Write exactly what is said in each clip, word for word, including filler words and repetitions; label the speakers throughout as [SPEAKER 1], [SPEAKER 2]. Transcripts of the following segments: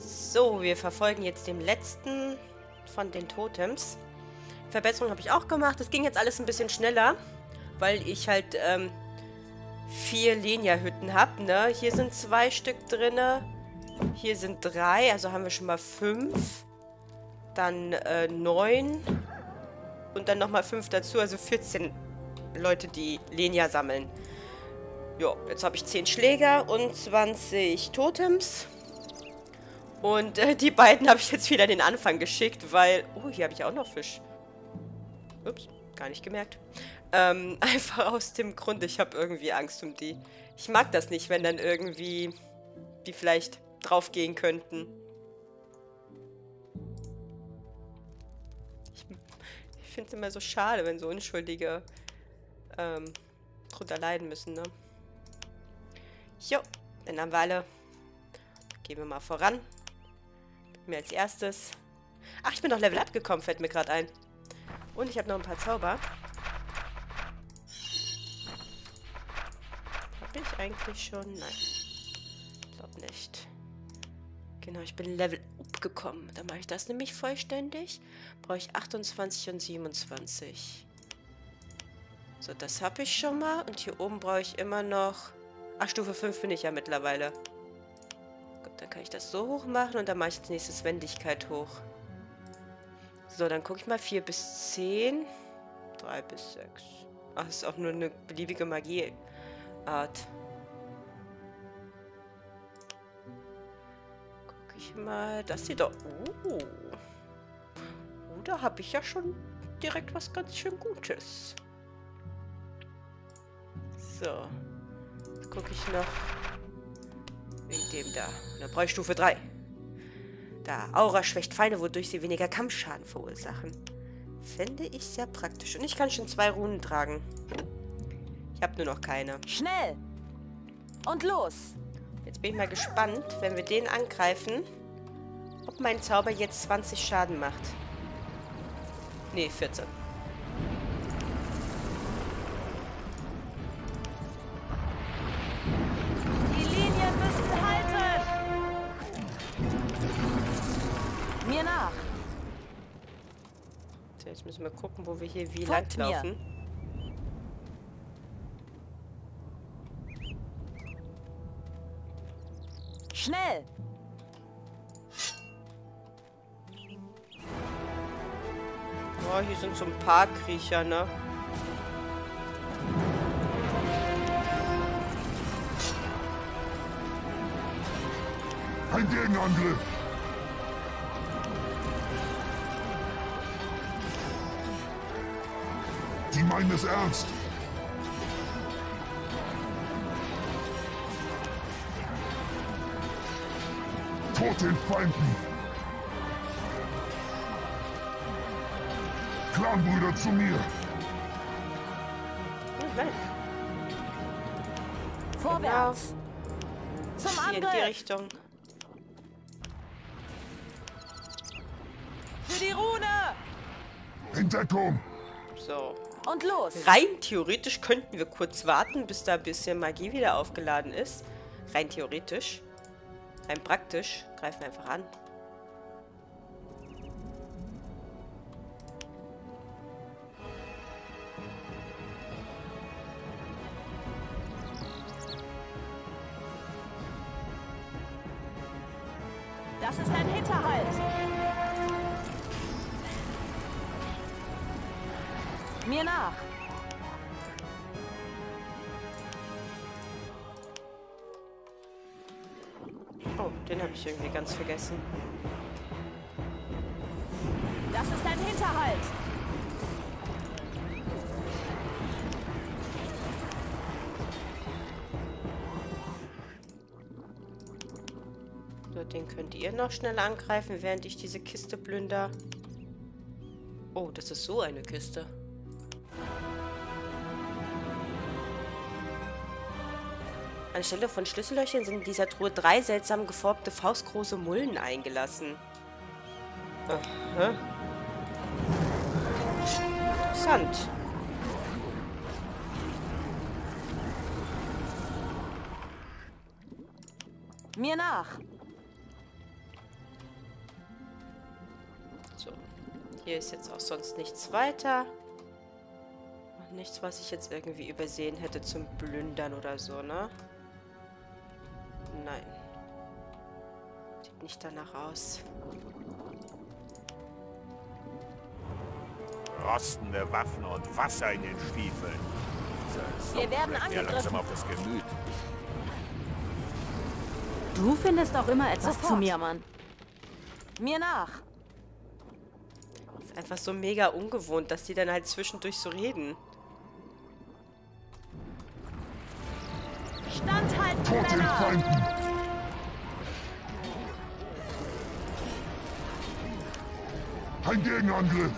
[SPEAKER 1] So, wir verfolgen jetzt den letzten von den Totems. Verbesserung habe ich auch gemacht. Das ging jetzt alles ein bisschen schneller, weil ich halt ähm, vier Lenia-Hütten habe. Ne? Hier sind zwei Stück drin. Hier sind drei, also haben wir schon mal fünf. Dann äh, neun. Und dann nochmal fünf dazu, also vierzehn Leute, die Lenia sammeln. Jo, jetzt habe ich zehn Schläger und zwanzig Totems. Und äh, die beiden habe ich jetzt wieder in den Anfang geschickt, weil... Oh, hier habe ich auch noch Fisch. Ups, gar nicht gemerkt. Ähm, einfach aus dem Grund, ich habe irgendwie Angst um die. Ich mag das nicht, wenn dann irgendwie die vielleicht draufgehen könnten. Ich, ich finde es immer so schade, wenn so Unschuldige ähm, drunter leiden müssen, ne? Jo, dann haben wir alle. Gehen wir mal voran. Mir als erstes. Ach, ich bin noch Level Up gekommen, fällt mir gerade ein. Und ich habe noch ein paar Zauber. Habe ich eigentlich schon? Nein. Ich glaube nicht. Genau, ich bin Level Up gekommen. Dann mache ich das nämlich vollständig. Brauche ich achtundzwanzig und siebenundzwanzig. So, das habe ich schon mal. Und hier oben brauche ich immer noch... Ach, Stufe fünf bin ich ja mittlerweile. Gut, dann kann ich das so hoch machen. Und dann mache ich als nächstes Wendigkeit hoch. So, dann gucke ich mal. vier bis zehn. drei bis sechs. Ach, das ist auch nur eine beliebige Magieart. Gucke ich mal. Das sieht doch... Oh. Oh, da habe ich ja schon direkt was ganz schön Gutes. So. Jetzt gucke ich noch wegen dem da. Und dann brauche ich Stufe drei. Da. Aura schwächt Feinde, wodurch sie weniger Kampfschaden verursachen. Fände ich sehr praktisch. Und ich kann schon zwei Runen tragen. Ich habe nur noch keine.
[SPEAKER 2] Schnell! Und los!
[SPEAKER 1] Jetzt bin ich mal gespannt, wenn wir den angreifen, ob mein Zauber jetzt zwanzig Schaden macht. Nee, vierzehn.
[SPEAKER 2] Die Linien müssen halten! Mir nach!
[SPEAKER 1] So, jetzt müssen wir gucken, wo wir hier wie
[SPEAKER 2] Folgt
[SPEAKER 1] lang laufen.
[SPEAKER 2] Schnell!
[SPEAKER 1] Oh, hier sind so ein paar Kriecher, ne?
[SPEAKER 3] Ein Gegenangriff! Die meinen es ernst! Tod den Feinden! Clanbrüder zu mir!
[SPEAKER 1] Nein.
[SPEAKER 2] Vorwärts! Zum
[SPEAKER 1] Hier in die
[SPEAKER 2] Angriff!
[SPEAKER 1] Richtung.
[SPEAKER 2] Für die Rune!
[SPEAKER 3] In Deckung!
[SPEAKER 1] So.
[SPEAKER 2] Und los!
[SPEAKER 1] Rein theoretisch könnten wir kurz warten, bis da ein bisschen Magie wieder aufgeladen ist. Rein theoretisch. Rein praktisch. Greifen wir einfach an.
[SPEAKER 2] Das ist ein Hinterhalt! Mir nach!
[SPEAKER 1] Oh, den habe ich irgendwie ganz vergessen.
[SPEAKER 2] Das ist ein Hinterhalt!
[SPEAKER 1] So, den könnt ihr noch schnell angreifen, während ich diese Kiste plünder. Oh, das ist so eine Kiste. Anstelle von Schlüssellöchern sind in dieser Truhe drei seltsam geformte, faustgroße Mulden eingelassen. Aha. Interessant.
[SPEAKER 2] Mir nach!
[SPEAKER 1] Hier ist jetzt auch sonst nichts weiter. Nichts, was ich jetzt irgendwie übersehen hätte zum Plündern oder so, ne? Nein. Sieht nicht danach aus.
[SPEAKER 4] Rostende Waffen und Wasser in den Stiefeln.
[SPEAKER 2] Wir werden
[SPEAKER 4] Mir
[SPEAKER 2] angegriffen.
[SPEAKER 4] langsam auf das Gemüt.
[SPEAKER 2] Du findest auch immer etwas
[SPEAKER 5] Sofort.
[SPEAKER 2] zu mir, Mann. Mir nach.
[SPEAKER 1] Ist einfach so mega ungewohnt, dass die dann halt zwischendurch so reden.
[SPEAKER 2] Standhalten,
[SPEAKER 3] Vor den
[SPEAKER 2] Männer!
[SPEAKER 3] Feinden! Ein Gegenangriff!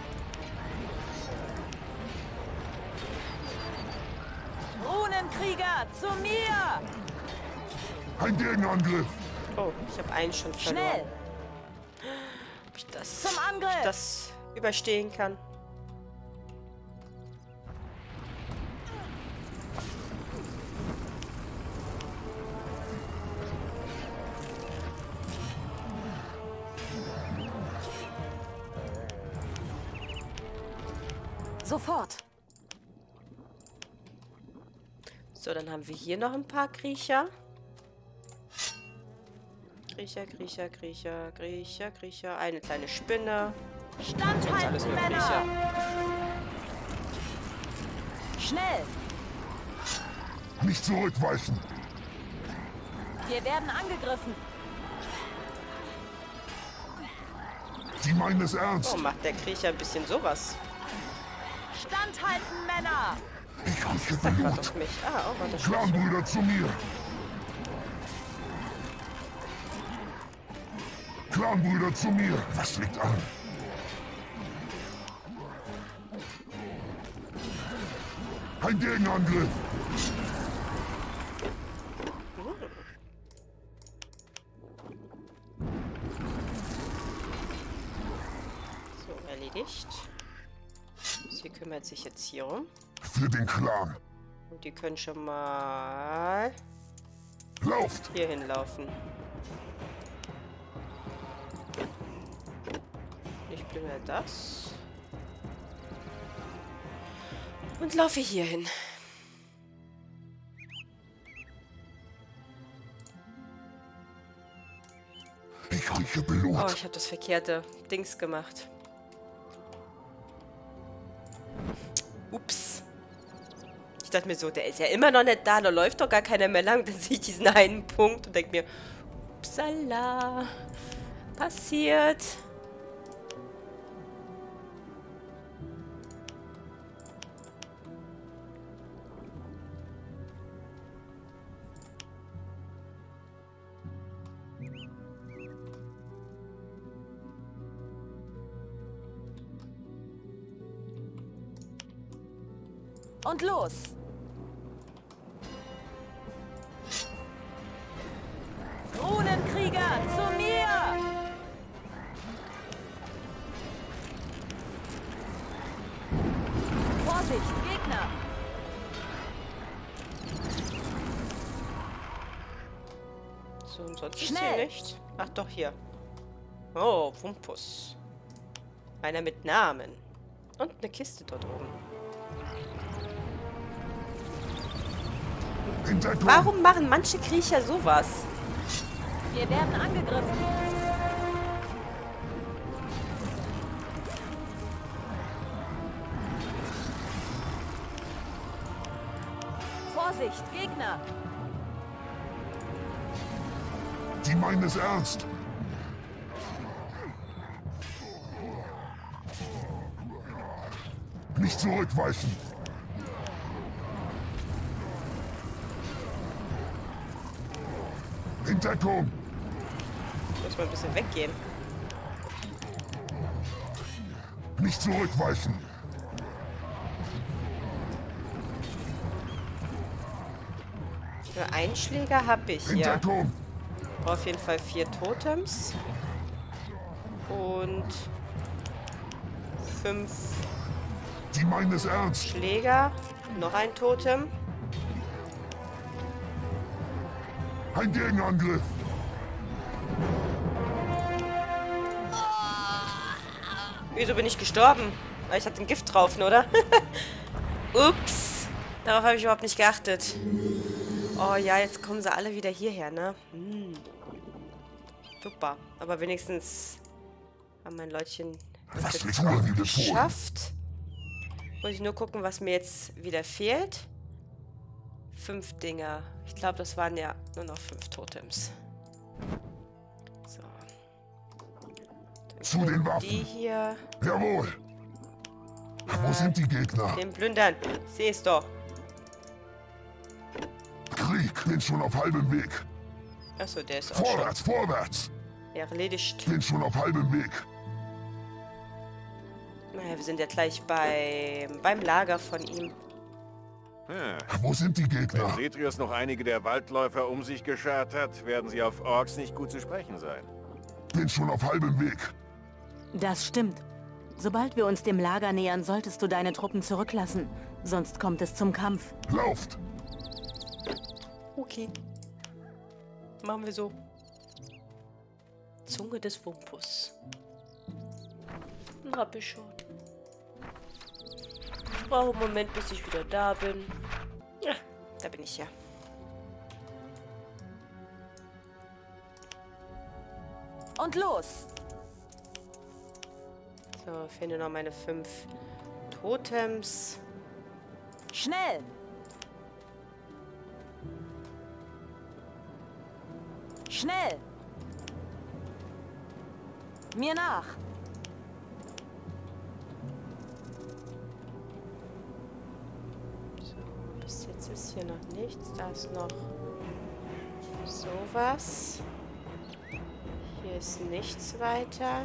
[SPEAKER 2] Runenkrieger, zu mir!
[SPEAKER 3] Ein Gegenangriff!
[SPEAKER 1] Oh, ich habe einen schon verloren.
[SPEAKER 2] Schnell!
[SPEAKER 1] Ob ich das,
[SPEAKER 2] Zum Angriff!
[SPEAKER 1] ob ich das überstehen kann.
[SPEAKER 5] Sofort.
[SPEAKER 1] So, dann haben wir hier noch ein paar Kriecher. Kriecher, Kriecher, Kriecher, Kriecher, Kriecher. Eine kleine Spinne. Sonst alles
[SPEAKER 2] Standhalten,
[SPEAKER 1] nur
[SPEAKER 2] Männer!
[SPEAKER 1] Kriecher.
[SPEAKER 2] Schnell!
[SPEAKER 3] Nicht zurückweichen!
[SPEAKER 2] Wir werden angegriffen.
[SPEAKER 3] Sie meinen es ernst!
[SPEAKER 1] Oh, macht der Kriecher ein bisschen sowas.
[SPEAKER 2] Standhalten, Männer!
[SPEAKER 3] Ich rieche
[SPEAKER 1] Sag grad
[SPEAKER 3] Blut!
[SPEAKER 1] auf mich. Ah, oh, warte.
[SPEAKER 3] Clanbrüder zu mir! Clanbrüder zu mir! Was liegt an? Ein Gegenangriff!
[SPEAKER 1] So, erledigt. Sie kümmert sich jetzt hier um.
[SPEAKER 3] Für den Clan!
[SPEAKER 1] Und die können schon mal
[SPEAKER 3] Lauft!
[SPEAKER 1] hier hinlaufen. Ich bin ja das. Und laufe hier hin.
[SPEAKER 3] Ich rieche Blut!
[SPEAKER 1] Oh, ich habe das verkehrte Dings gemacht. Ups. Ich dachte mir so, der ist ja immer noch nicht da, da läuft doch gar keiner mehr lang. Dann sehe ich diesen einen Punkt und denke mir, upsala, passiert.
[SPEAKER 2] Und los! Runenkrieger, zu mir! Vorsicht, Gegner!
[SPEAKER 1] So, und sonst ist
[SPEAKER 2] Schnell.
[SPEAKER 1] hier nicht. Ach doch, hier. Oh, Wumpus. Einer mit Namen. Und eine Kiste dort oben.
[SPEAKER 3] Entdeckung!
[SPEAKER 1] Warum machen manche Kriecher sowas?
[SPEAKER 2] Wir werden angegriffen. Vorsicht, Gegner!
[SPEAKER 3] Sie meinen es ernst! Nicht zurückweichen! Entdeckung!
[SPEAKER 1] Muss mal ein bisschen weggehen.
[SPEAKER 3] Nicht zurückweichen!
[SPEAKER 1] Für Einschläger habe ich hier.
[SPEAKER 3] Entdeckung!
[SPEAKER 1] Brauche auf jeden Fall vier Totems. Und fünf
[SPEAKER 3] Sie meinen es ernst!
[SPEAKER 1] Schläger. Noch ein Totem.
[SPEAKER 3] Ein
[SPEAKER 1] Wieso bin ich gestorben? Ah, ich hatte ein Gift drauf, ne, oder? Ups. Darauf habe ich überhaupt nicht geachtet. Oh ja, jetzt kommen sie alle wieder hierher, ne? Hm. Super. Aber wenigstens haben mein Leutchen das
[SPEAKER 3] Was
[SPEAKER 1] jetzt
[SPEAKER 3] willst du an mir tun?
[SPEAKER 1] geschafft. Muss ich nur gucken, was mir jetzt wieder fehlt. Fünf Dinger. Ich glaube, das waren ja nur noch fünf Totems. So. Dann
[SPEAKER 3] Zu den
[SPEAKER 1] Die
[SPEAKER 3] Waffen.
[SPEAKER 1] hier.
[SPEAKER 3] Jawohl. Wo sind die Gegner?
[SPEAKER 1] Den plündern. Siehst doch.
[SPEAKER 3] Krieg. Bin schon auf halbem Weg.
[SPEAKER 1] Achso, der ist auch schon
[SPEAKER 3] Vorwärts, vorwärts.
[SPEAKER 1] erledigt.
[SPEAKER 3] Bin schon auf halbem Weg.
[SPEAKER 1] Naja, wir sind ja gleich bei, beim Lager von ihm.
[SPEAKER 4] Hm.
[SPEAKER 3] Wo sind die
[SPEAKER 4] Wenn
[SPEAKER 3] Gegner?
[SPEAKER 4] Cetrius noch einige der Waldläufer um sich geschart hat, werden sie auf Orks nicht gut zu sprechen sein.
[SPEAKER 3] Bin schon auf halbem Weg.
[SPEAKER 5] Das stimmt. Sobald wir uns dem Lager nähern, solltest du deine Truppen zurücklassen. Sonst kommt es zum Kampf.
[SPEAKER 3] Lauft.
[SPEAKER 1] Okay. Machen wir so. Zunge des Wumpus. Hab ich schon. Ich brauche einen Moment, bis ich wieder da bin. Ja, da bin ich ja.
[SPEAKER 2] Und los!
[SPEAKER 1] So, fehlen nur noch meine fünf Totems.
[SPEAKER 2] Schnell! Schnell! Mir nach!
[SPEAKER 1] So, bis jetzt ist hier noch nichts. Da ist noch sowas. Hier ist nichts weiter.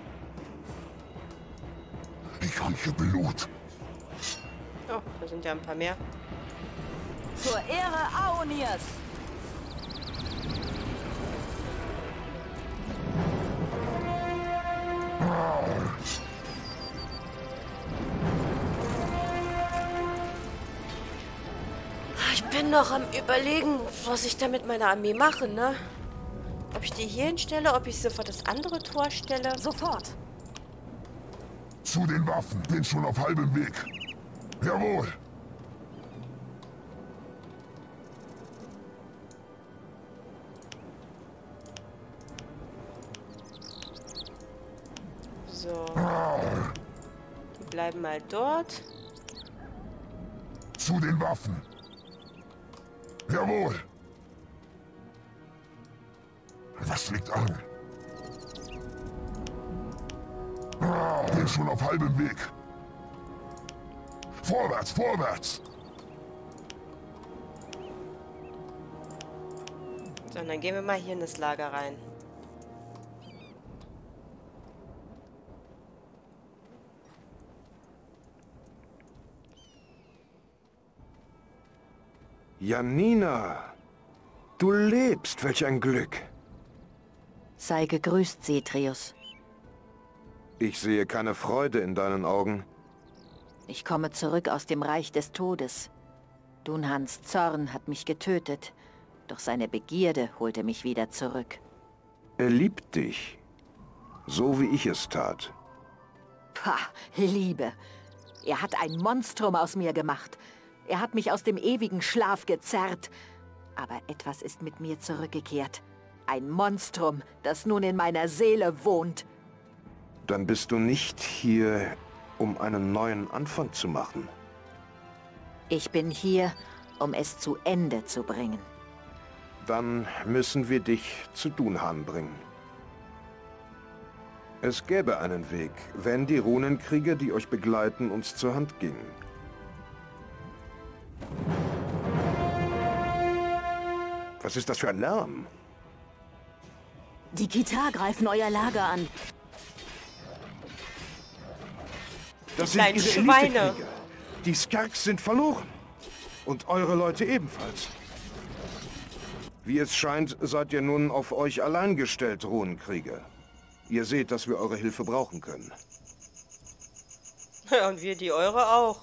[SPEAKER 3] Ich rieche Blut.
[SPEAKER 1] Oh, da sind ja ein paar mehr.
[SPEAKER 2] Zur Ehre Aonirs!
[SPEAKER 1] Ich bin noch am Überlegen, was ich da mit meiner Armee mache, ne? Ob ich die hier hinstelle, ob ich sie vor das andere Tor stelle.
[SPEAKER 2] Sofort!
[SPEAKER 3] Zu den Waffen. Bin schon auf halbem Weg. Jawohl.
[SPEAKER 1] So. Die bleiben mal dort.
[SPEAKER 3] Zu den Waffen. Jawohl. Was liegt an? Bin schon auf halbem Weg. Vorwärts, vorwärts.
[SPEAKER 1] So, und dann gehen wir mal hier in das Lager rein.
[SPEAKER 6] Janina, du lebst, welch ein Glück.
[SPEAKER 5] Sei gegrüßt, Cetrius.
[SPEAKER 6] Ich sehe keine Freude in deinen Augen.
[SPEAKER 5] Ich komme zurück aus dem Reich des Todes. Dunhans Zorn hat mich getötet, doch seine Begierde holte mich wieder zurück.
[SPEAKER 6] Er liebt dich, so wie ich es tat.
[SPEAKER 5] Pah, Liebe. Er hat ein Monstrum aus mir gemacht. Er hat mich aus dem ewigen Schlaf gezerrt. Aber etwas ist mit mir zurückgekehrt. Ein Monstrum, das nun in meiner Seele wohnt.
[SPEAKER 6] Dann bist du nicht hier, um einen neuen Anfang zu machen.
[SPEAKER 5] Ich bin hier, um es zu Ende zu bringen.
[SPEAKER 6] Dann müssen wir dich zu Dunhan bringen. Es gäbe einen Weg, wenn die Runenkrieger, die euch begleiten, uns zur Hand gingen. Was ist das für ein Lärm?
[SPEAKER 5] Die Kitar greifen euer Lager an.
[SPEAKER 6] Das
[SPEAKER 1] Die kleinen
[SPEAKER 6] sind ihre
[SPEAKER 1] Schweine.
[SPEAKER 6] Elitekrieger. Die Skarks sind verloren. Und eure Leute ebenfalls. Wie es scheint, seid ihr nun auf euch allein gestellt, Runenkrieger. Ihr seht, dass wir eure Hilfe brauchen können.
[SPEAKER 1] Ja, und wir die eure auch.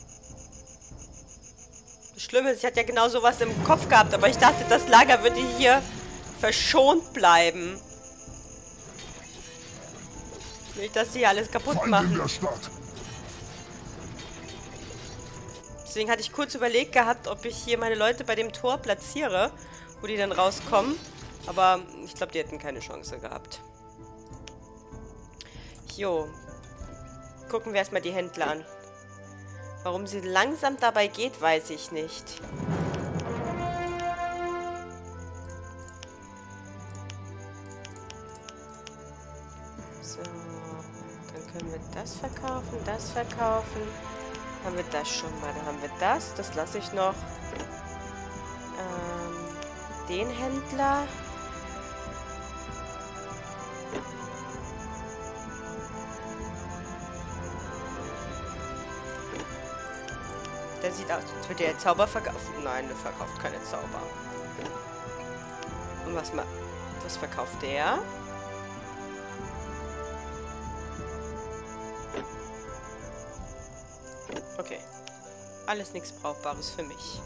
[SPEAKER 1] Das Schlimme ist, ich hatte ja genau sowas im Kopf gehabt, aber ich dachte, das Lager würde hier verschont bleiben. Nicht, dass sie hier alles kaputt
[SPEAKER 3] Feinde in
[SPEAKER 1] machen.
[SPEAKER 3] der Stadt.
[SPEAKER 1] Deswegen hatte ich kurz überlegt gehabt, ob ich hier meine Leute bei dem Tor platziere, wo die dann rauskommen. Aber ich glaube, die hätten keine Chance gehabt. Jo. Gucken wir erstmal die Händler an. Warum sie langsam dabei geht, weiß ich nicht. So. Dann können wir das verkaufen, das verkaufen. Haben wir das schon mal? Dann haben wir das. Das lasse ich noch. Ähm, den Händler. Der sieht aus, als würde der Zauber verkaufen. Nein, der verkauft keine Zauber. Und was, ma was verkauft der? Okay. Alles nichts Brauchbares für mich.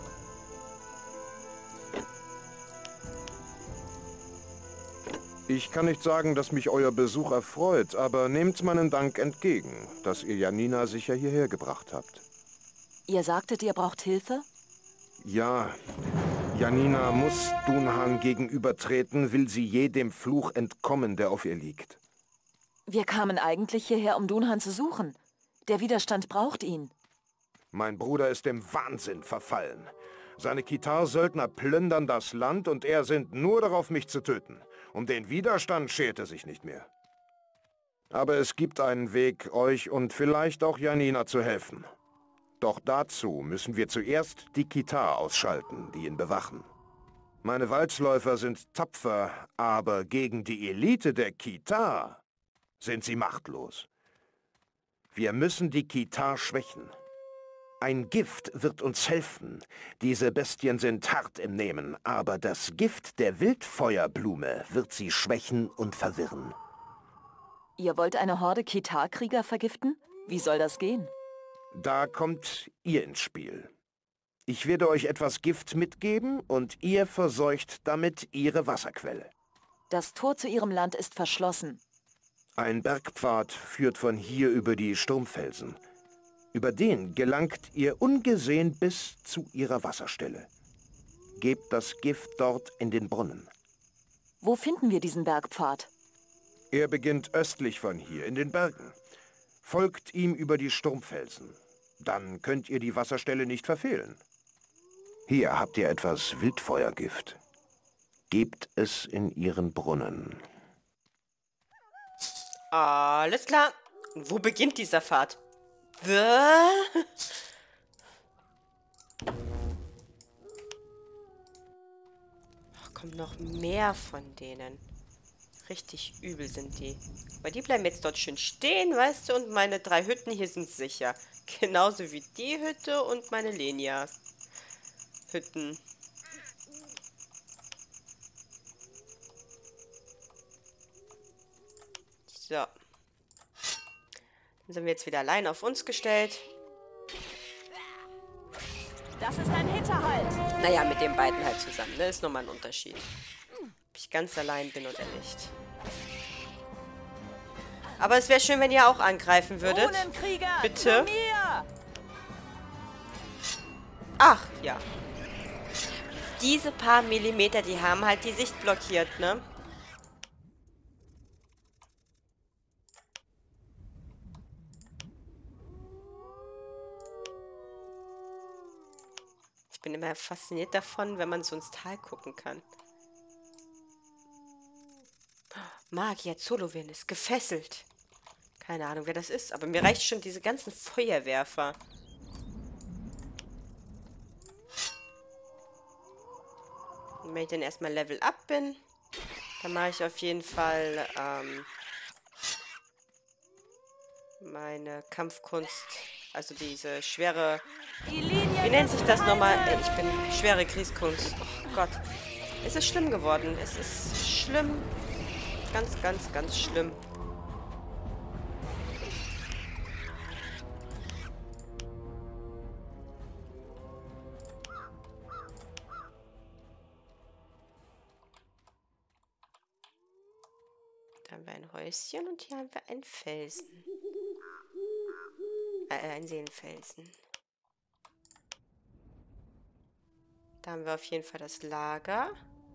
[SPEAKER 6] Ich kann nicht sagen, dass mich euer Besuch erfreut, aber nehmt meinen Dank entgegen, dass ihr Janina sicher hierher gebracht habt.
[SPEAKER 2] Ihr sagtet, ihr braucht Hilfe?
[SPEAKER 6] Ja, Janina muss Dunhan gegenübertreten, will sie jedem Fluch entkommen, der auf ihr liegt.
[SPEAKER 2] Wir kamen eigentlich hierher, um Dunhan zu suchen. Der Widerstand braucht ihn.
[SPEAKER 6] Mein Bruder ist dem Wahnsinn verfallen. Seine Kitar-Söldner plündern das Land und er sind nur darauf, mich zu töten. Um den Widerstand schert er sich nicht mehr. Aber es gibt einen Weg, euch und vielleicht auch Janina zu helfen. Doch dazu müssen wir zuerst die Kitar ausschalten, die ihn bewachen. Meine Walzläufer sind tapfer, aber gegen die Elite der Kitar sind sie machtlos. Wir müssen die Kitar schwächen. Ein Gift wird uns helfen. Diese Bestien sind hart im Nehmen, aber das Gift der Wildfeuerblume wird sie schwächen und verwirren.
[SPEAKER 2] Ihr wollt eine Horde Kitar-Krieger vergiften? Wie soll das gehen?
[SPEAKER 6] Da kommt ihr ins Spiel. Ich werde euch etwas Gift mitgeben und ihr verseucht damit ihre Wasserquelle.
[SPEAKER 2] Das Tor zu ihrem Land ist verschlossen.
[SPEAKER 6] Ein Bergpfad führt von hier über die Sturmfelsen. Über den gelangt ihr ungesehen bis zu ihrer Wasserstelle. Gebt das Gift dort in den Brunnen.
[SPEAKER 2] Wo finden wir diesen Bergpfad?
[SPEAKER 6] Er beginnt östlich von hier, in den Bergen. Folgt ihm über die Sturmfelsen. Dann könnt ihr die Wasserstelle nicht verfehlen. Hier habt ihr etwas Wildfeuergift. Gebt es in ihren Brunnen.
[SPEAKER 1] Alles klar. Und wo beginnt dieser Pfad? Wä? Ach, kommt noch mehr von denen. Richtig übel sind die. Aber die bleiben jetzt dort schön stehen, weißt du, und meine drei Hütten hier sind sicher. Genauso wie die Hütte und meine Lenias Hütten. So. Dann sind wir jetzt wieder allein auf uns gestellt.
[SPEAKER 2] Das ist ein Hinterhalt.
[SPEAKER 1] Naja, mit den beiden halt zusammen, ne? Ist nochmal ein Unterschied. Ob ich ganz allein bin oder nicht. Aber es wäre schön, wenn ihr auch angreifen würdet.
[SPEAKER 2] Runenkrieger,
[SPEAKER 1] Bitte.
[SPEAKER 2] zu mir!
[SPEAKER 1] Ach, ja. Diese paar Millimeter, die haben halt die Sicht blockiert, ne? Ich bin immer fasziniert davon, wenn man so ins Tal gucken kann. Magier Zolowin ist gefesselt. Keine Ahnung, wer das ist, aber mir reicht schon diese ganzen Feuerwerfer. Und wenn ich dann erstmal Level up bin, dann mache ich auf jeden Fall ähm, meine Kampfkunst, also diese schwere... Wie nennt sich das nochmal? Äh, Ich bin schwere Kriegskunst. Oh Gott. Es ist schlimm geworden. Es ist schlimm. Ganz, ganz, ganz schlimm. Da haben wir ein Häuschen und hier haben wir einen Felsen. Äh, einen Seelenfelsen. Da haben wir auf jeden Fall das Lager.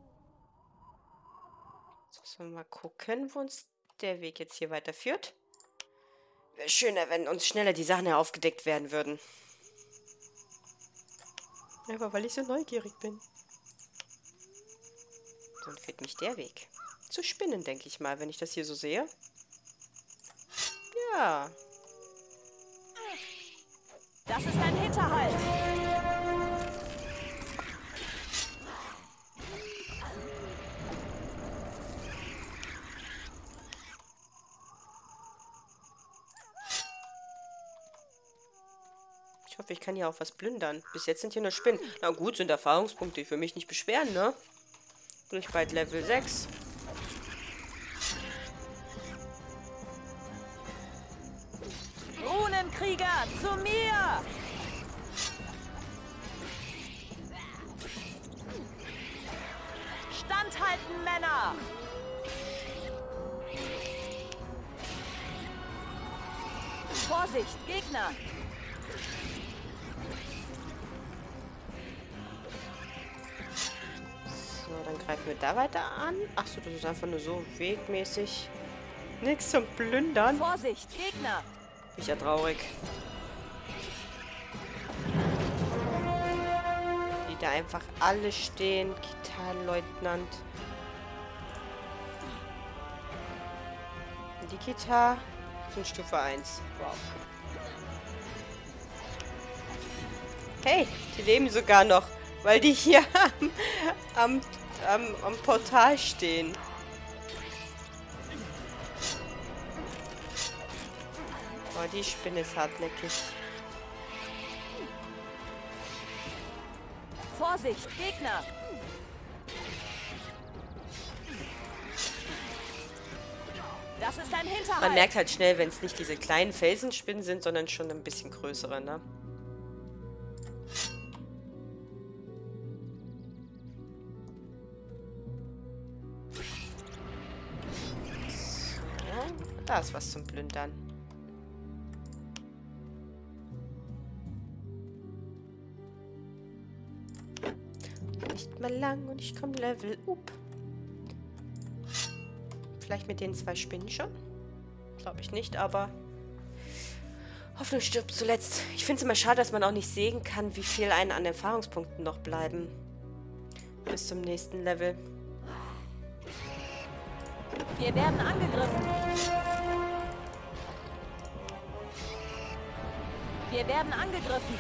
[SPEAKER 1] Jetzt müssen wir mal gucken, wo uns der Weg jetzt hier weiterführt. Wäre schöner, wenn uns schneller die Sachen ja aufgedeckt werden würden. Aber weil ich so neugierig bin. Dann fehlt mich der Weg. Zu Spinnen, denke ich mal, wenn ich das hier so sehe. Ja.
[SPEAKER 2] Das ist ein Hinterhalt.
[SPEAKER 1] Ich hoffe, ich kann hier auch was plündern. Bis jetzt sind hier nur Spinnen. Na gut, sind Erfahrungspunkte, die für mich nicht beschweren, ne? Bin ich bald Level sechs.
[SPEAKER 2] Runenkrieger, zu mir! Standhalten, Männer! Vorsicht, Gegner!
[SPEAKER 1] So, dann greifen wir da weiter an. Achso, das ist einfach nur so wegmäßig. Nichts zum Plündern.
[SPEAKER 2] Vorsicht, Gegner!
[SPEAKER 1] Bin ich ja traurig. Die da einfach alle stehen. Gitarrenleutnant. Die Gitarre sind Stufe eins. Wow. Hey, die leben sogar noch, weil die hier am, am, am, am Portal stehen. Oh, die Spinne ist hartnäckig.
[SPEAKER 2] Vorsicht, Gegner! Das ist ein Hinterhalt!
[SPEAKER 1] Man merkt halt schnell, wenn es nicht diese kleinen Felsenspinnen sind, sondern schon ein bisschen größere, ne? So, da ist was zum Plündern. Nicht mal lang und ich komme Level up. Vielleicht mit den zwei Spinnen schon? Glaube ich nicht, aber Hoffnung stirbt zuletzt. Ich finde es immer schade, dass man auch nicht sehen kann, wie viel einen an Erfahrungspunkten noch bleiben. Bis zum nächsten Level.
[SPEAKER 2] Wir werden angegriffen. Wir werden angegriffen.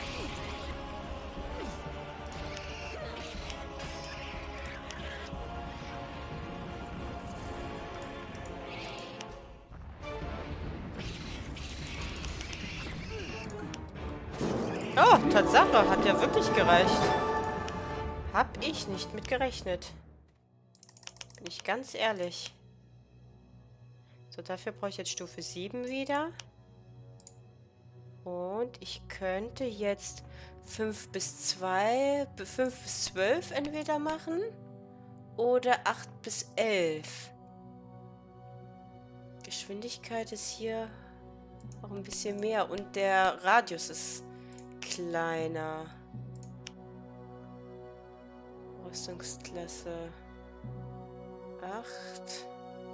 [SPEAKER 1] Oh, Tatsache, hat ja wirklich gereicht. Hab ich nicht mit gerechnet. Bin ich ganz ehrlich. So, dafür brauche ich jetzt Stufe sieben wieder. Und ich könnte jetzt fünf bis zwei, fünf bis zwölf entweder machen. Oder acht bis elf. Geschwindigkeit ist hier auch ein bisschen mehr. Und der Radius ist kleiner. Rüstungsklasse acht.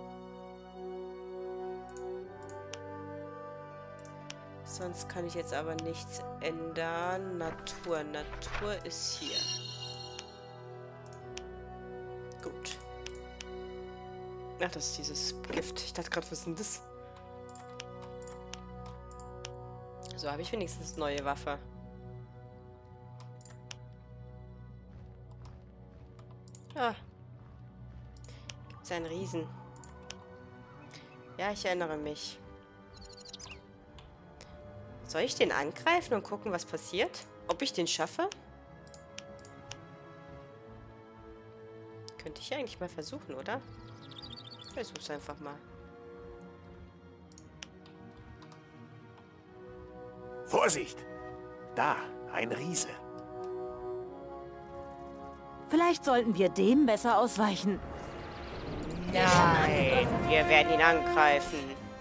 [SPEAKER 1] Sonst kann ich jetzt aber nichts ändern. Natur. Natur ist hier. Gut. Ach, das ist dieses Gift. Ich dachte gerade, was ist denn das? So, habe ich wenigstens eine neue Waffe. Ah. Gibt es einen Riesen? Ja, ich erinnere mich. Soll ich den angreifen und gucken, was passiert? Ob ich den schaffe? Könnte ich eigentlich mal versuchen, oder? Ich versuch's einfach mal.
[SPEAKER 4] Vorsicht! Da, ein Riese.
[SPEAKER 5] Vielleicht sollten wir dem besser ausweichen.
[SPEAKER 2] Nein!
[SPEAKER 1] Wir werden ihn angreifen.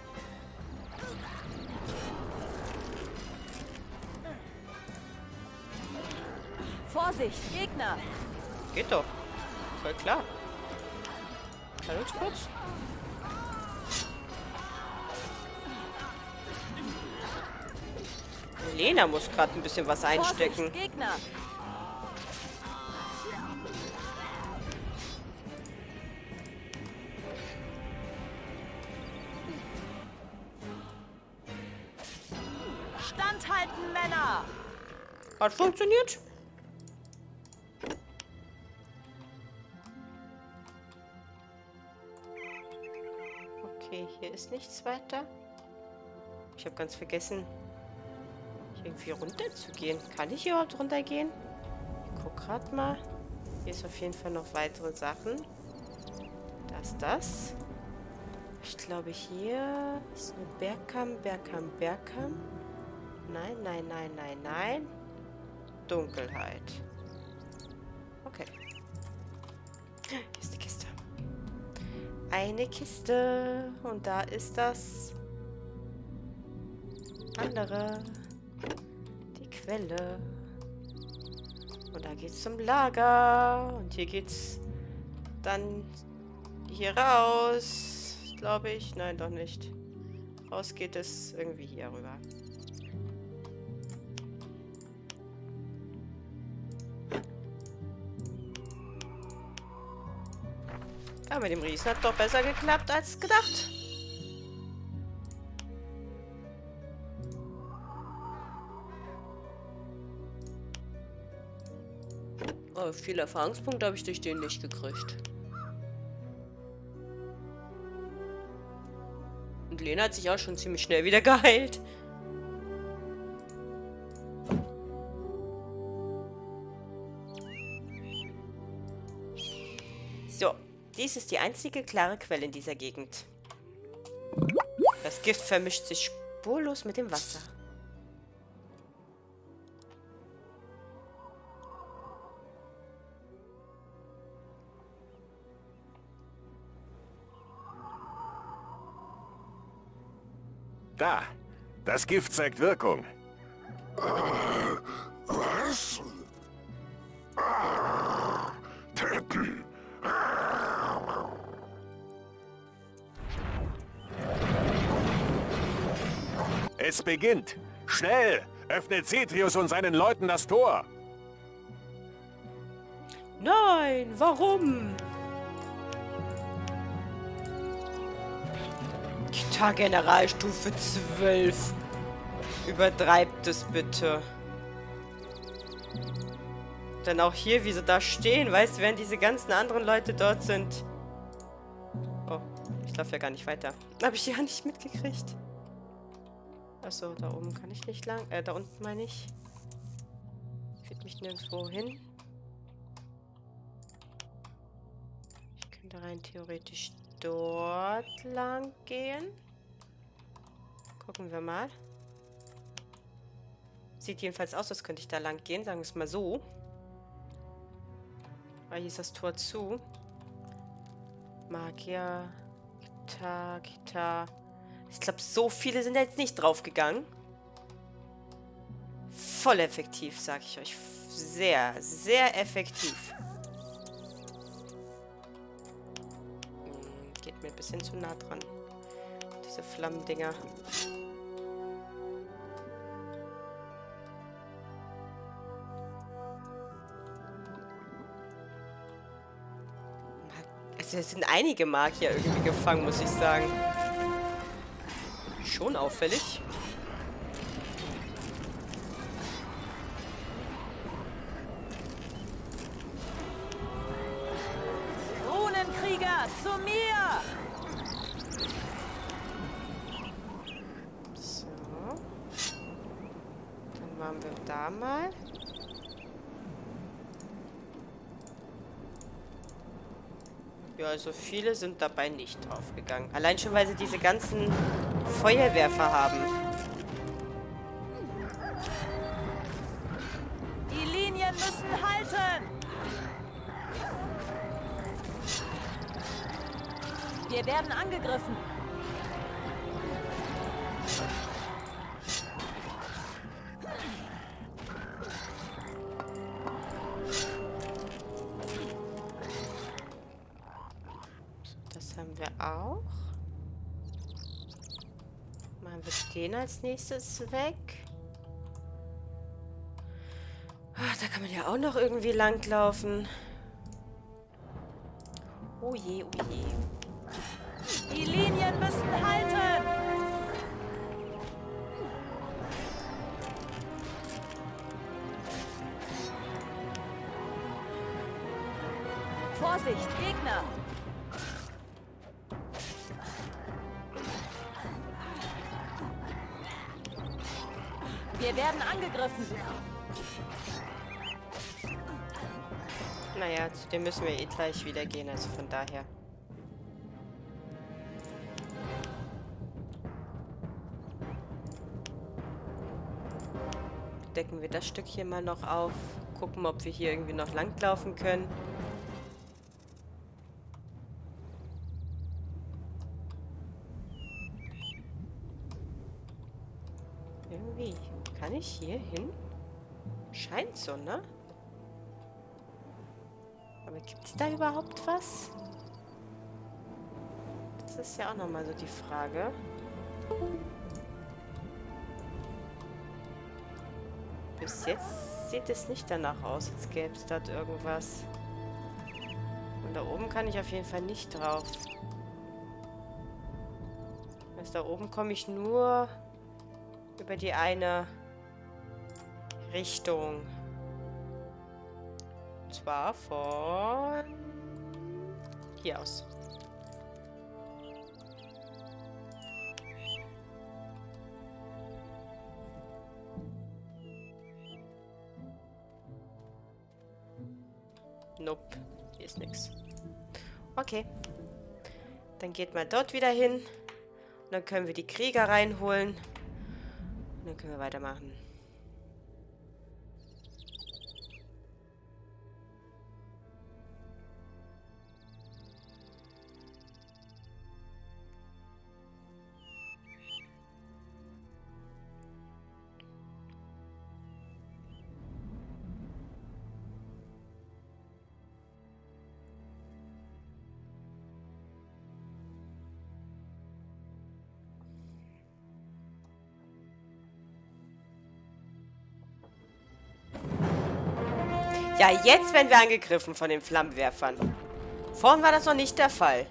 [SPEAKER 2] Vorsicht, Gegner!
[SPEAKER 1] Geht doch. Voll klar. Kann uns kurz. Lena muss gerade ein bisschen was einstecken.
[SPEAKER 2] Vorsicht, Gegner! Standhalten, Männer!
[SPEAKER 1] Hat funktioniert. Okay, hier ist nichts weiter. Ich habe ganz vergessen, hier irgendwie runter zu gehen. Kann ich hier überhaupt runtergehen? Ich guck gerade mal. Hier ist auf jeden Fall noch weitere Sachen. Da ist das. Ich glaube, hier ist nur Bergkamm, Bergkamm, Bergkamm. Nein, nein, nein, nein, nein. Dunkelheit. Okay. Hier ist die Kiste. Eine Kiste. Und da ist das andere. Die Quelle. Und da geht's zum Lager. Und hier geht's dann hier raus. Glaube ich. Nein, doch nicht. Raus geht es irgendwie hier rüber. Aber mit dem Riesen hat doch besser geklappt als gedacht. Oh, viele Erfahrungspunkte habe ich durch den nicht gekriegt. Und Lena hat sich auch schon ziemlich schnell wieder geheilt. So. Dies ist die einzige klare Quelle in dieser Gegend. Das Gift vermischt sich spurlos mit dem Wasser.
[SPEAKER 4] Da, das Gift zeigt Wirkung.
[SPEAKER 3] Was? Ah, töten.
[SPEAKER 4] Es beginnt. Schnell! Öffnet Cetrius und seinen Leuten das Tor.
[SPEAKER 1] Nein, warum? Gitar Generalstufe zwölf. Übertreibt es bitte. Dann auch hier, wie sie da stehen, weißt du, während diese ganzen anderen Leute dort sind. Oh, ich laufe ja gar nicht weiter. Habe ich ja nicht mitgekriegt. Achso, da oben kann ich nicht lang. Äh, da unten meine ich. Führt mich nirgendwo hin. Ich könnte rein theoretisch dort lang gehen. Gucken wir mal. Sieht jedenfalls aus, als könnte ich da lang gehen, sagen wir es mal so. Aber hier ist das Tor zu. Magier, Gitar, Gitar. Ich glaube, so viele sind jetzt nicht draufgegangen. Voll effektiv, sage ich euch. Sehr, sehr effektiv. Hm, geht mir ein bisschen zu nah dran. Diese Flammendinger. Also es sind einige Magier irgendwie gefangen, muss ich sagen. Schon auffällig.
[SPEAKER 2] Runenkrieger, zu mir!
[SPEAKER 1] So. Dann machen wir da mal. Ja, also viele sind dabei nicht draufgegangen. Allein schon, weil sie diese ganzen Feuerwerfer haben.
[SPEAKER 2] Die Linien müssen halten! Wir werden angegriffen.
[SPEAKER 1] Das haben wir auch. Machen wir den als nächstes weg. Ach, da kann man ja auch noch irgendwie langlaufen. Oh je, oh je.
[SPEAKER 2] Die Linien müssen halten! Vorsicht, Gegner! Wir werden angegriffen.
[SPEAKER 1] Naja, zu dem müssen wir eh gleich wieder gehen, also von daher. Decken wir das Stück hier mal noch auf. Gucken, ob wir hier irgendwie noch langlaufen können. Irgendwie. Kann ich hier hin? Scheint so, ne? Aber gibt es da überhaupt was? Das ist ja auch nochmal so die Frage. Bis jetzt sieht es nicht danach aus, als gäbe es dort irgendwas. Und da oben kann ich auf jeden Fall nicht drauf. Also da oben komme ich nur über die eine Richtung. Und zwar von hier aus. Nope, hier ist nichts. Okay. Dann geht mal dort wieder hin. Und dann können wir die Krieger reinholen. Und dann können wir weitermachen. Ja, jetzt werden wir angegriffen von den Flammenwerfern. Vorhin war das noch nicht der Fall.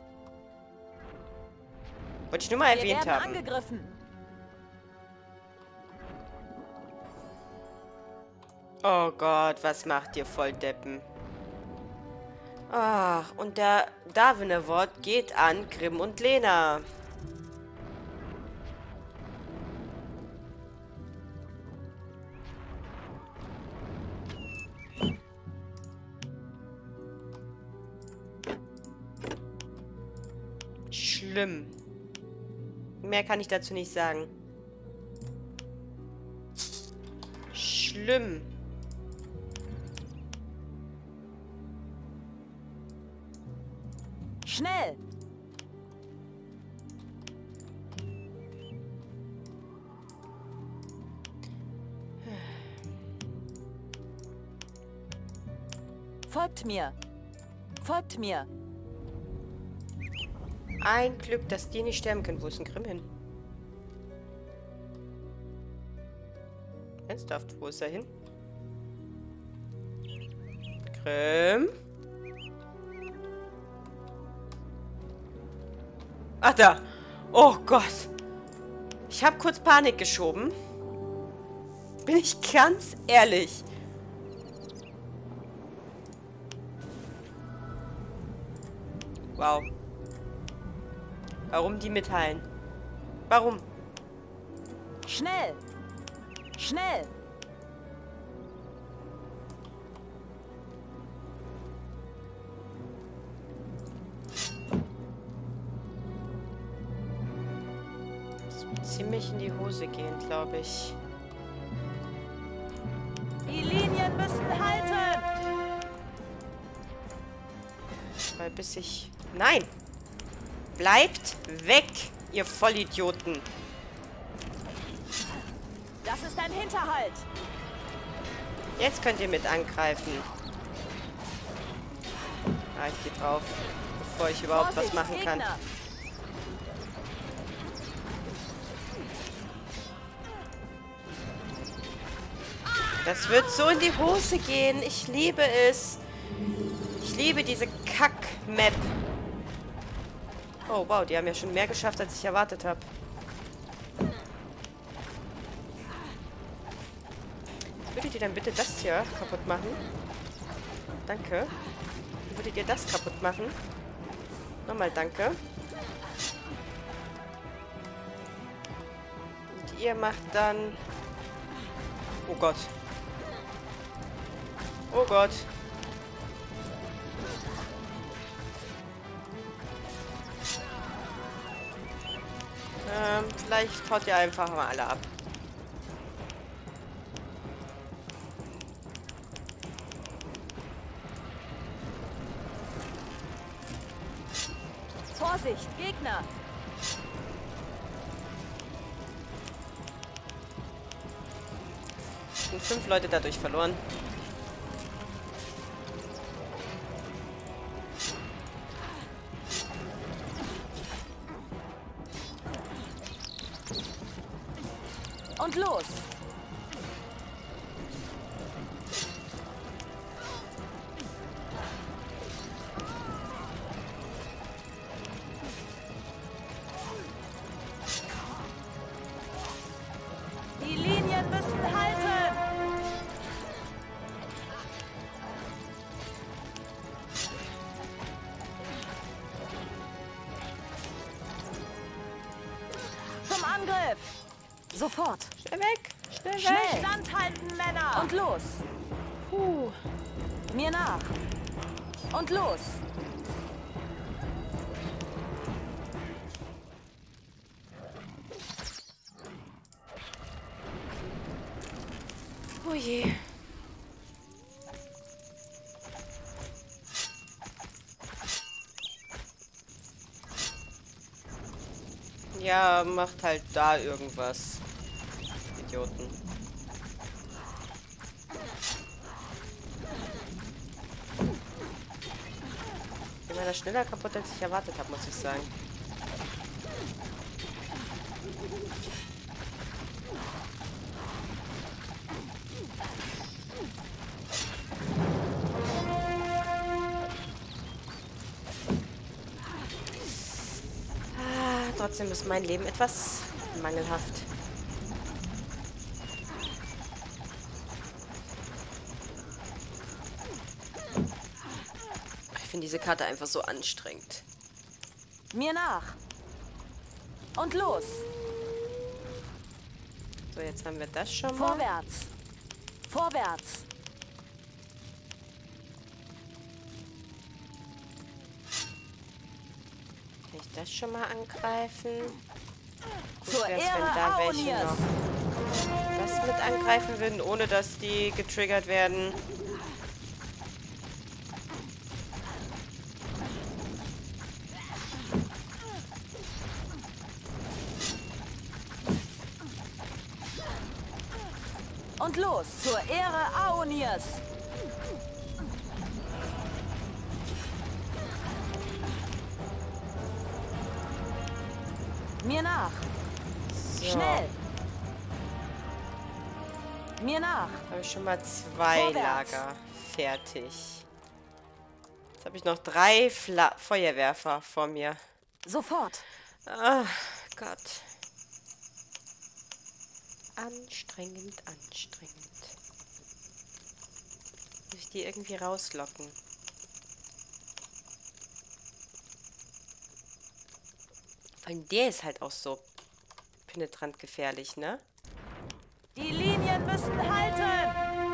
[SPEAKER 1] Wollte ich nur mal erwähnt
[SPEAKER 2] Wir werden
[SPEAKER 1] haben.
[SPEAKER 2] angegriffen.
[SPEAKER 1] Oh Gott, was macht ihr Volldeppen? Ach, und der Davenewort geht an Grimm und Lena. Schlimm. Mehr kann ich dazu nicht sagen. Schlimm.
[SPEAKER 2] Schnell! Folgt mir! Folgt mir!
[SPEAKER 1] Ein Glück, dass die nicht sterben können. Wo ist denn Grimm hin? Ernsthaft, wo ist er hin? Grimm? Ach, da. Oh Gott. Ich habe kurz Panik geschoben. Bin ich ganz ehrlich. Wow. Warum die mitteilen? Warum?
[SPEAKER 2] Schnell! Schnell!
[SPEAKER 1] Das wird ziemlich in die Hose gehen, glaube ich.
[SPEAKER 2] Die Linien müssen halten!
[SPEAKER 1] Weil bis ich... Nein! Bleibt weg, ihr Vollidioten.
[SPEAKER 2] Das ist ein Hinterhalt.
[SPEAKER 1] Jetzt könnt ihr mit angreifen. Ah, ich gehe drauf, bevor ich überhaupt
[SPEAKER 2] Vorsicht,
[SPEAKER 1] was machen kann.
[SPEAKER 2] Gegner.
[SPEAKER 1] Das wird so in die Hose gehen. Ich liebe es. Ich liebe diese Kack-Map. Oh, wow, die haben ja schon mehr geschafft, als ich erwartet habe. Würdet ihr dann bitte das hier kaputt machen? Danke. Würdet ihr das kaputt machen? Nochmal danke. Und ihr macht dann... Oh Gott. Oh Gott. Ähm, vielleicht haut ihr einfach mal alle ab.
[SPEAKER 2] Vorsicht, Gegner.
[SPEAKER 1] Es sind fünf Leute dadurch verloren.
[SPEAKER 2] Und los. Die Linien müssen halten. Zum Angriff.
[SPEAKER 5] Sofort.
[SPEAKER 1] Schnell weg! Schnell weg!
[SPEAKER 2] Schnell standhalten, Männer. Und los.
[SPEAKER 1] Puh.
[SPEAKER 2] Mir nach. Und los.
[SPEAKER 1] Oh je. Ja, macht halt da irgendwas. Idioten. Ich war das schneller kaputt, als ich erwartet habe, muss ich sagen. Ah, trotzdem ist mein Leben etwas mangelhaft. Ich finde diese Karte einfach so anstrengend.
[SPEAKER 2] Mir nach. Und los.
[SPEAKER 1] So, jetzt haben wir das schon mal.
[SPEAKER 2] Vorwärts. Vorwärts.
[SPEAKER 1] Kann ich das schon mal angreifen? Gut
[SPEAKER 2] Zur
[SPEAKER 1] wär's,
[SPEAKER 2] Ehre
[SPEAKER 1] wenn da welche
[SPEAKER 2] Aonirs.
[SPEAKER 1] noch das mit angreifen würden, ohne dass die getriggert werden.
[SPEAKER 2] Und los. Zur Ehre Aonirs. Mir nach.
[SPEAKER 1] So.
[SPEAKER 2] Schnell. Mir nach.
[SPEAKER 1] Habe ich schon mal zwei
[SPEAKER 2] Vorwärts.
[SPEAKER 1] Lager fertig. Jetzt habe ich noch drei Fla Feuerwerfer vor mir.
[SPEAKER 5] Sofort.
[SPEAKER 1] Ah, Gott. Anstrengend, anstrengend. Muss ich die irgendwie rauslocken? Vor allem der ist halt auch so penetrant gefährlich, ne?
[SPEAKER 2] Die Linien müssen halten.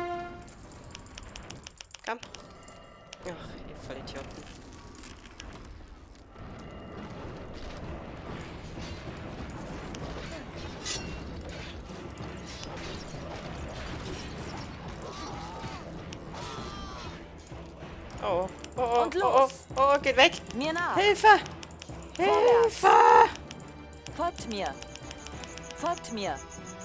[SPEAKER 1] Komm. Ach, ihr Vollidioten. Oh, oh, oh,
[SPEAKER 2] Und
[SPEAKER 1] oh, oh,
[SPEAKER 2] los.
[SPEAKER 1] oh, geht weg.
[SPEAKER 2] Mir nach.
[SPEAKER 1] Hilfe! Hilfe!
[SPEAKER 2] Folgt mir. Folgt mir.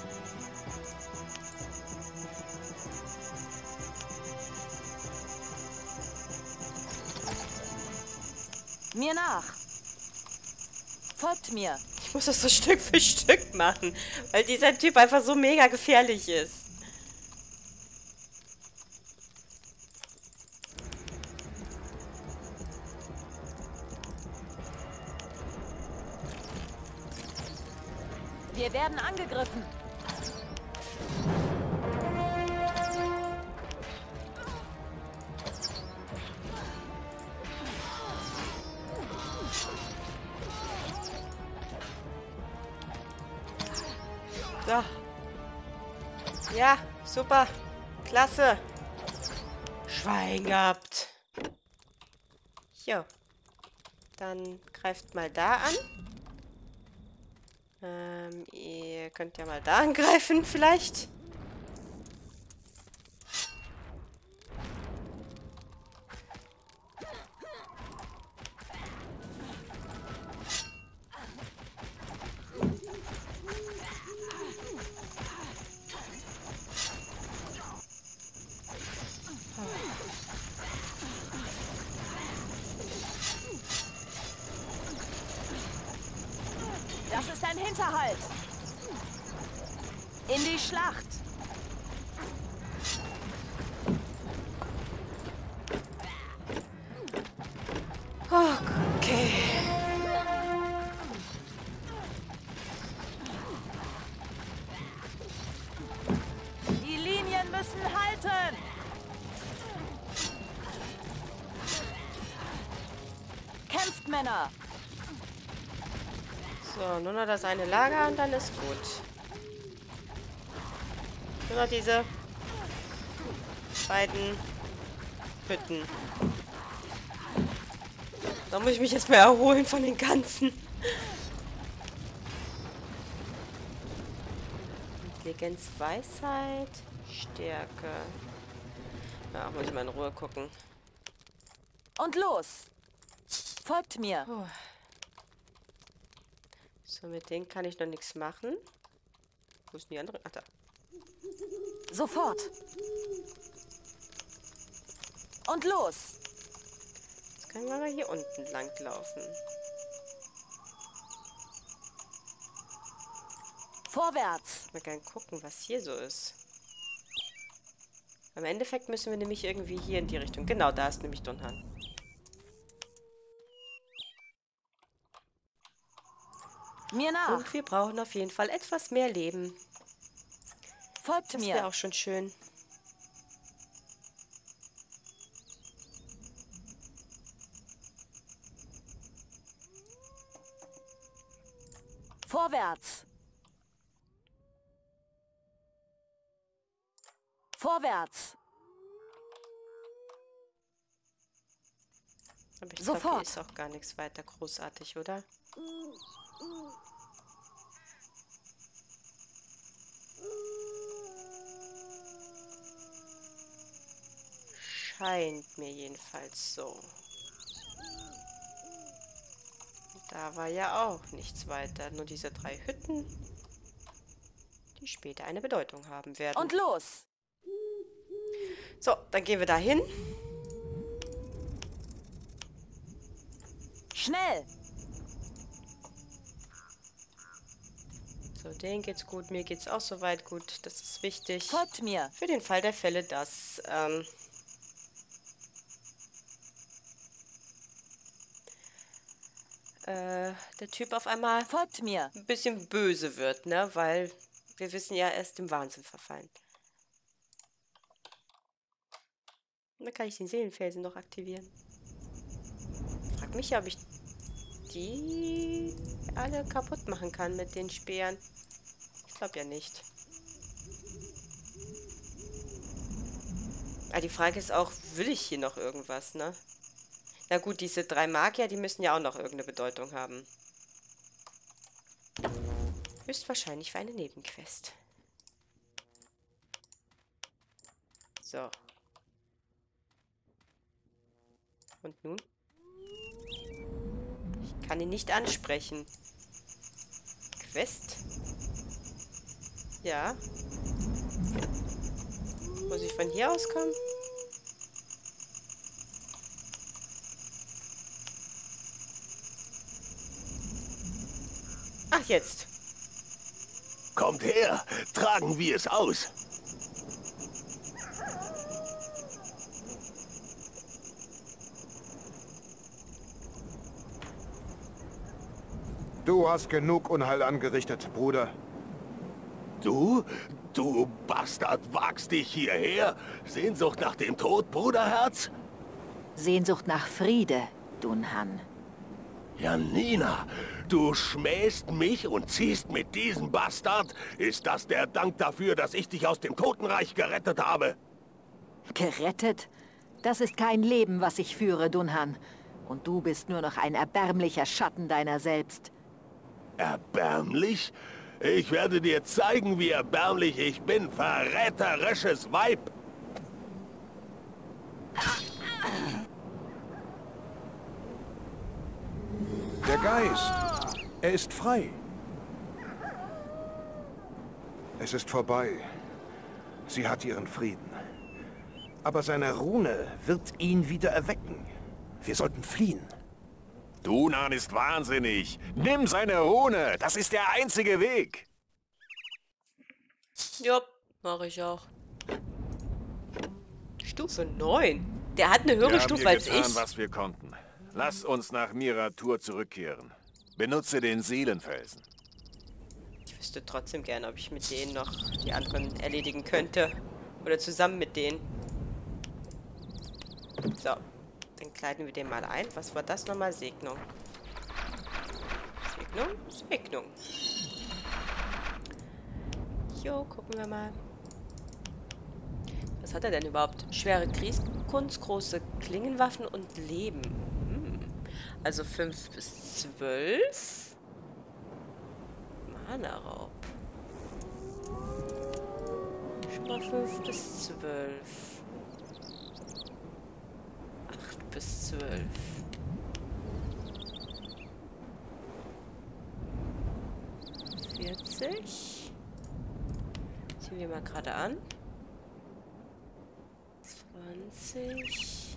[SPEAKER 2] Mir nach. Folgt mir.
[SPEAKER 1] Ich muss das so Stück für Stück machen, weil dieser Typ einfach so mega gefährlich ist.
[SPEAKER 2] Wir werden angegriffen.
[SPEAKER 1] So. Ja, super. Klasse. Schwein gehabt. Jo. Dann greift mal da an. Ähm, ihr könnt ja mal da angreifen, vielleicht.
[SPEAKER 2] Das ist ein Hinterhalt. In die Schlacht.
[SPEAKER 1] Okay.
[SPEAKER 2] Die Linien müssen halten. Kämpft, Männer.
[SPEAKER 1] So, nur noch das eine Lager und dann ist gut. Nur noch diese beiden Hütten. Da muss ich mich jetzt mal erholen von den ganzen. Intelligenz, Weisheit, Stärke. Ja, muss ich mal in Ruhe gucken.
[SPEAKER 2] Und los. Folgt mir.
[SPEAKER 1] Puh. So, mit denen kann ich noch nichts machen. Wo ist denn die andere? Ach, da.
[SPEAKER 2] Sofort. Und los.
[SPEAKER 1] Jetzt können wir mal hier unten lang laufen.
[SPEAKER 2] Vorwärts.
[SPEAKER 1] Mal gerne gucken, was hier so ist. Im Endeffekt müssen wir nämlich irgendwie hier in die Richtung. Genau, da ist nämlich Dunhan.
[SPEAKER 2] Mir nach.
[SPEAKER 1] Und wir brauchen auf jeden Fall etwas mehr Leben.
[SPEAKER 2] Folgt
[SPEAKER 1] Das wäre
[SPEAKER 2] mir.
[SPEAKER 1] auch schon schön.
[SPEAKER 2] Vorwärts. Vorwärts.
[SPEAKER 1] Aber ich glaube, hier
[SPEAKER 2] Sofort.
[SPEAKER 1] ist auch gar nichts weiter großartig, oder? Scheint mir jedenfalls so. Da war ja auch nichts weiter. Nur diese drei Hütten, die später eine Bedeutung haben werden.
[SPEAKER 2] Und los.
[SPEAKER 1] So, dann gehen wir da hin.
[SPEAKER 2] Schnell.
[SPEAKER 1] So, denen geht's gut, mir geht's auch soweit gut. Das ist wichtig.
[SPEAKER 2] Folgt mir.
[SPEAKER 1] Für den Fall der Fälle, dass ähm, äh, der Typ auf einmal
[SPEAKER 2] Folgt mir.
[SPEAKER 1] ein bisschen böse wird, ne? Weil wir wissen ja, er ist im Wahnsinn verfallen. Und dann kann ich den Seelenfelsen noch aktivieren. Frag mich ja, ob ich die alle kaputt machen kann mit den Speeren. Ich glaube ja nicht. Ah, die Frage ist auch, will ich hier noch irgendwas, ne? Na gut, diese drei Magier, die müssen ja auch noch irgendeine Bedeutung haben. Höchstwahrscheinlich für eine Nebenquest. So. Und nun? Ich Kann ihn nicht ansprechen. Quest? Ja. Muss ich von hier aus kommen? Ach, jetzt.
[SPEAKER 7] Kommt her, tragen wir es aus.
[SPEAKER 6] Du hast genug Unheil angerichtet, Bruder.
[SPEAKER 7] Du? Du Bastard, wagst dich hierher? Sehnsucht nach dem Tod, Bruderherz?
[SPEAKER 5] Sehnsucht nach Friede, Dunhan.
[SPEAKER 7] Janina, du schmähst mich und ziehst mit diesem Bastard? Ist das der Dank dafür, dass ich dich aus dem Totenreich gerettet habe?
[SPEAKER 5] Gerettet? Das ist kein Leben, was ich führe, Dunhan. Und du bist nur noch ein erbärmlicher Schatten deiner selbst.
[SPEAKER 7] Erbärmlich? Ich werde dir zeigen, wie erbärmlich ich bin, verräterisches Weib!
[SPEAKER 6] Der Geist, er ist frei. Es ist vorbei. Sie hat ihren Frieden. Aber seine Rune wird ihn wieder erwecken. Wir sollten fliehen.
[SPEAKER 4] Dunhan ist wahnsinnig. Nimm seine Rune. Das ist der einzige Weg.
[SPEAKER 1] Ja, mache ich auch. Stufe neun. Der hat eine höhere
[SPEAKER 4] Wir
[SPEAKER 1] Stufe
[SPEAKER 4] haben hier
[SPEAKER 1] als
[SPEAKER 4] getan,
[SPEAKER 1] ich.
[SPEAKER 4] was wir konnten. Lass uns nach Miratur zurückkehren. Benutze den Seelenfelsen.
[SPEAKER 1] Ich wüsste trotzdem gerne, ob ich mit denen noch die anderen erledigen könnte. Oder zusammen mit denen. So. Dann kleiden wir den mal ein. Was war das nochmal? Segnung. Segnung? Segnung. Jo, gucken wir mal. Was hat er denn überhaupt? Schwere Kriegskunst, große Klingenwaffen und Leben. Hm. Also fünf bis zwölf. Mana-Raub. Schon mal fünf bis zwölf. Bis zwölf. vierzig. Ziehen wir mal gerade an. zwanzig.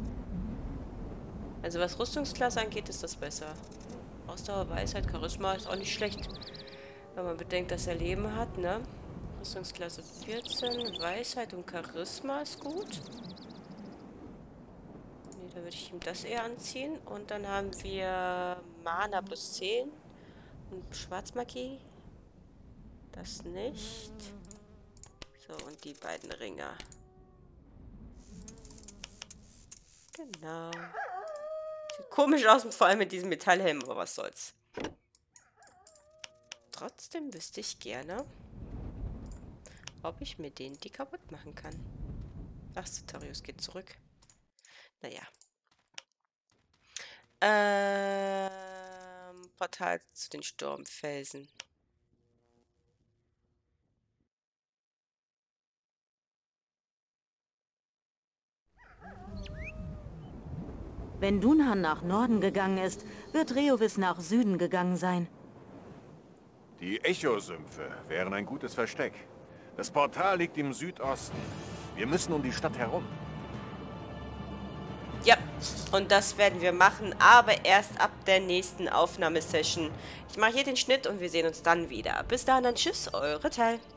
[SPEAKER 1] Also was Rüstungsklasse angeht, ist das besser. Ausdauer, Weisheit, Charisma ist auch nicht schlecht. Wenn man bedenkt, dass er Leben hat, ne? Rüstungsklasse vierzehn. Weisheit und Charisma ist gut. Da würde ich ihm das eher anziehen. Und dann haben wir Mana plus zehn. Und Schwarzmagie. Das nicht. So, und die beiden Ringe. Genau. Sieht komisch aus, vor allem mit diesem Metallhelm, aber was soll's. Trotzdem wüsste ich gerne, ob ich mit denen die kaputt machen kann. Ach, Cetarius geht zurück. Naja. Ähm, Portal zu den Sturmfelsen.
[SPEAKER 8] Wenn Dunhan nach Norden gegangen ist, wird Reovis nach Süden gegangen sein.
[SPEAKER 4] Die Echosümpfe wären ein gutes Versteck. Das Portal liegt im Südosten. Wir müssen um die Stadt herum.
[SPEAKER 1] Ja, und das werden wir machen, aber erst ab der nächsten Aufnahmesession. Ich mache hier den Schnitt und wir sehen uns dann wieder. Bis dahin, dann tschüss, eure Teil.